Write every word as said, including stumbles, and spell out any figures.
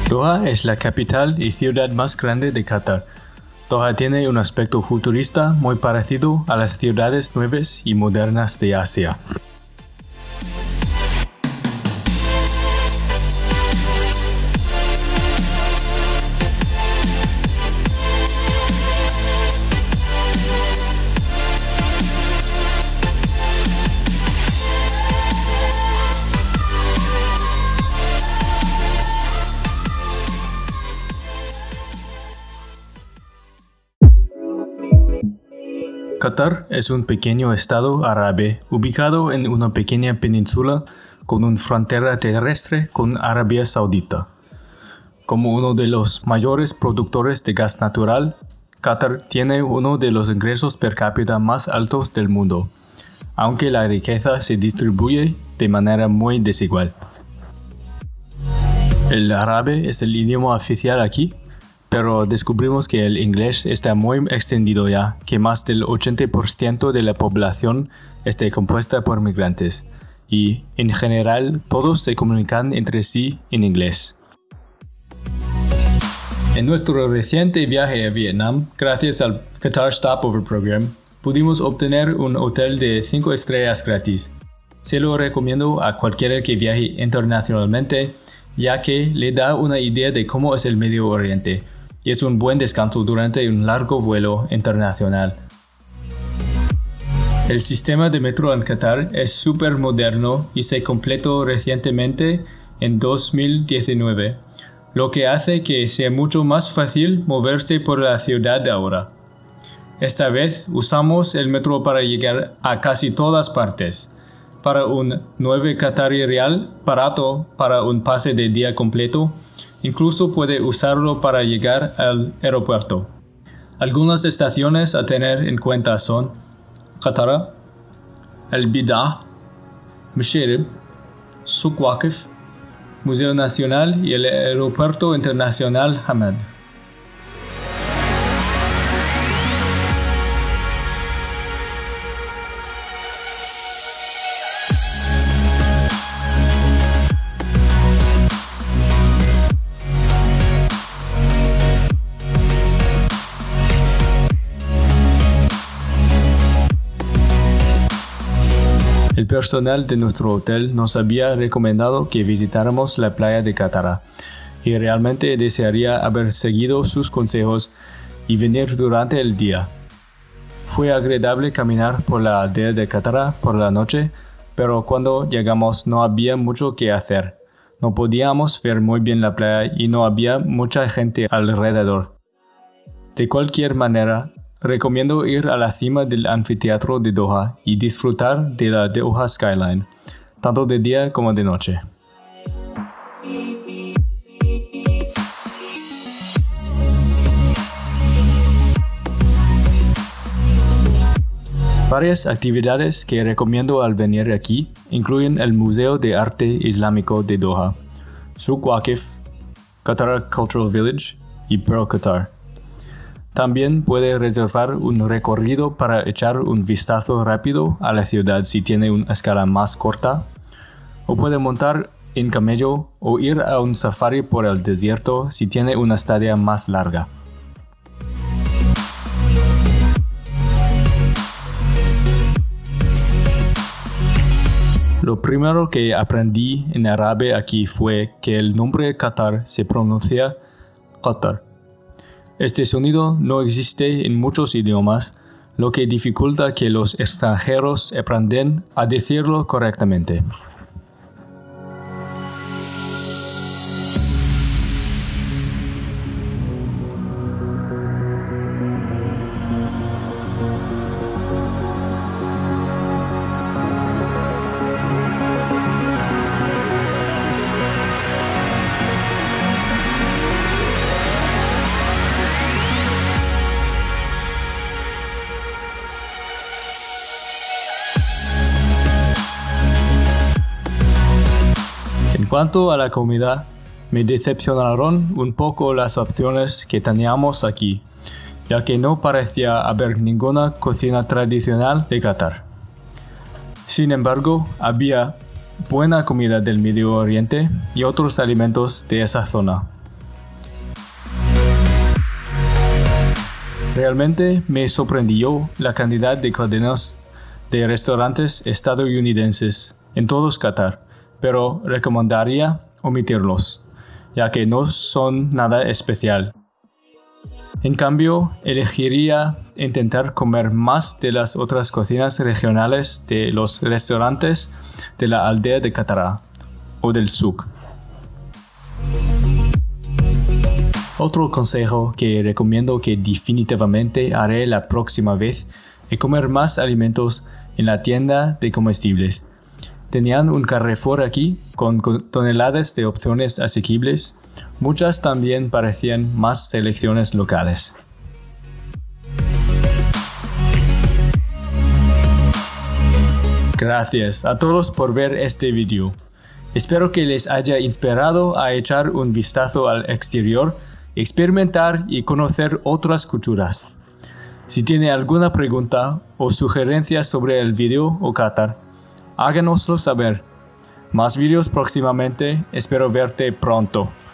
Doha es la capital y ciudad más grande de Qatar. Doha tiene un aspecto futurista muy parecido a las ciudades nuevas y modernas de Asia. Qatar es un pequeño estado árabe ubicado en una pequeña península con una frontera terrestre con Arabia Saudita. Como uno de los mayores productores de gas natural, Qatar tiene uno de los ingresos per cápita más altos del mundo, aunque la riqueza se distribuye de manera muy desigual. El árabe es el idioma oficial aquí, pero descubrimos que el inglés está muy extendido ya, que más del ochenta por ciento de la población está compuesta por migrantes, y en general todos se comunican entre sí en inglés. En nuestro reciente viaje a Vietnam, gracias al Qatar Stopover Program, pudimos obtener un hotel de cinco estrellas gratis. Se lo recomiendo a cualquiera que viaje internacionalmente, ya que le da una idea de cómo es el Medio Oriente, y es un buen descanso durante un largo vuelo internacional. El sistema de metro en Qatar es súper moderno y se completó recientemente en dos mil diecinueve, lo que hace que sea mucho más fácil moverse por la ciudad ahora. Esta vez usamos el metro para llegar a casi todas partes. Para un nueve Qatari Rial barato para un pase de día completo, incluso puede usarlo para llegar al aeropuerto. Algunas estaciones a tener en cuenta son Qatara, Al-Bidah, Mshirib, Souq Waqif, Museo Nacional y el Aeropuerto Internacional Hamad. El personal de nuestro hotel nos había recomendado que visitáramos la playa de Qatara, y realmente desearía haber seguido sus consejos y venir durante el día. Fue agradable caminar por la aldea de Qatara por la noche, pero cuando llegamos no había mucho que hacer. No podíamos ver muy bien la playa y no había mucha gente alrededor. De cualquier manera, recomiendo ir a la cima del anfiteatro de Doha y disfrutar de la Doha Skyline, tanto de día como de noche. Varias actividades que recomiendo al venir aquí incluyen el Museo de Arte Islámico de Doha, Souq Waqif, Qatar Cultural Village y Pearl Qatar. También puede reservar un recorrido para echar un vistazo rápido a la ciudad si tiene una escala más corta, o puede montar en camello o ir a un safari por el desierto si tiene una estadía más larga. Lo primero que aprendí en árabe aquí fue que el nombre Qatar se pronuncia Qatar. Este sonido no existe en muchos idiomas, lo que dificulta que los extranjeros aprendan a decirlo correctamente. En cuanto a la comida, me decepcionaron un poco las opciones que teníamos aquí, ya que no parecía haber ninguna cocina tradicional de Qatar. Sin embargo, había buena comida del Medio Oriente y otros alimentos de esa zona. Realmente me sorprendió la cantidad de cadenas de restaurantes estadounidenses en todos Qatar, pero recomendaría omitirlos, ya que no son nada especial. En cambio, elegiría intentar comer más de las otras cocinas regionales de los restaurantes de la aldea de Qatar o del souk. Otro consejo que recomiendo que definitivamente haré la próxima vez es comer más alimentos en la tienda de comestibles. Tenían un Carrefour aquí con toneladas de opciones asequibles. Muchas también parecían más selecciones locales. Gracias a todos por ver este video. Espero que les haya inspirado a echar un vistazo al exterior, experimentar y conocer otras culturas. Si tiene alguna pregunta o sugerencia sobre el video o Qatar, háganoslo saber. Más videos próximamente, espero verte pronto.